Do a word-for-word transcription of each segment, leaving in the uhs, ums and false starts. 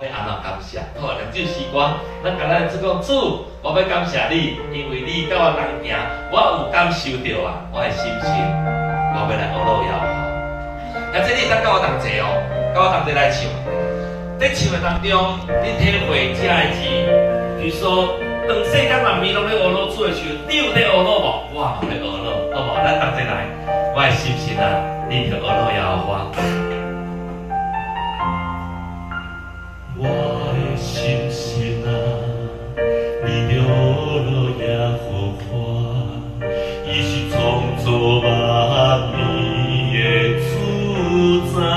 要安怎感谢？好，念这时光，咱甲咱主讲主，我要感谢你，因为你甲我同行，我有感受到啊，我的心情，我要来学老摇花。那这你当甲我同齐哦，甲我同齐来唱。在唱的当中，你体会这个字，比如说，当世间万民拢咧学老主的时候，你有咧学老无？我嘛咧学老，好无？咱同齐来，我的心情啊，你着学老摇花。 我的心心啊，你着落也好花，伊是创造万物的主宰。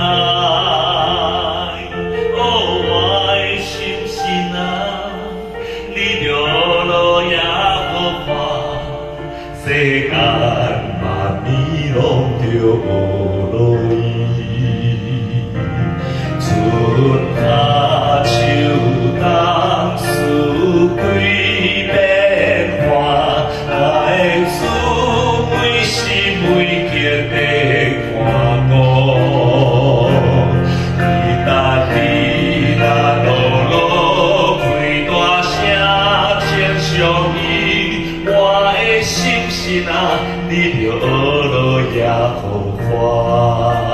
哦，我的心心啊，你着落也好花，世间万物拢着学落伊，春夏。当四季变化，爱主每时每刻地看顾，伊答你那路路开大声称颂伊，我的心心啊，你着学落也好花。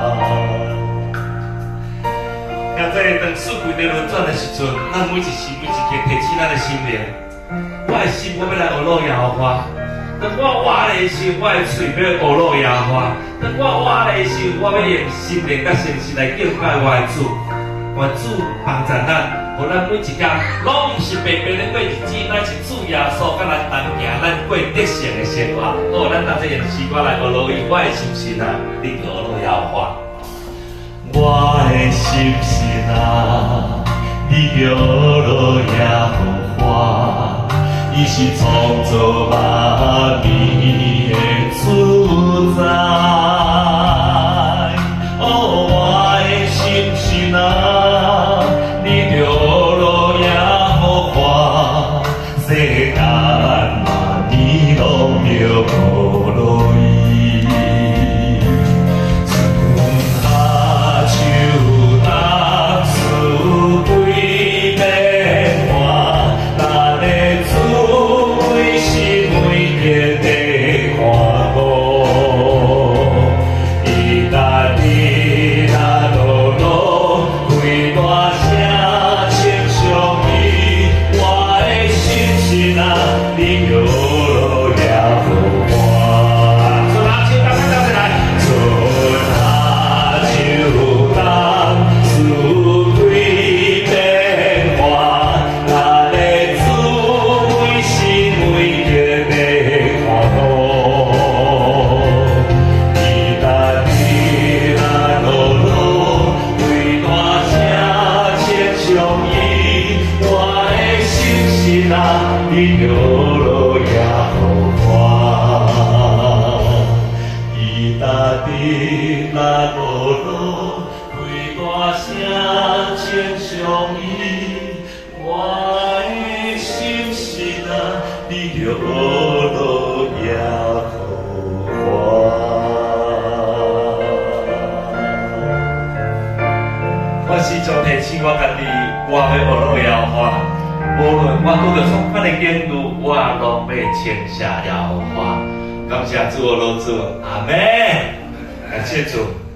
当四季在轮转的时阵，咱每一时每一刻提起咱的心灵。我的心我要来学老摇花。当我活的时候，我的嘴要学老摇花。当我活的时候，我要用心灵甲诚实来敬拜我的主。愿主帮助咱，互咱每一天拢毋是白白的过日子，乃是主耶稣甲咱同行，咱过得胜的生活。好，咱同齐用诗歌来学老伊，我的心心啊，你着学老摇花。我的心心啊，你着落也好花，伊是创造万物的主宰。哦，我的心心啊，你着落也好花，世间万物拢着学落伊。我是从提醒我家己，我要学老摇花。无论我拄着创啥的境遇，我拢要称谢摇花。感谢主，我老主，阿门。感谢主。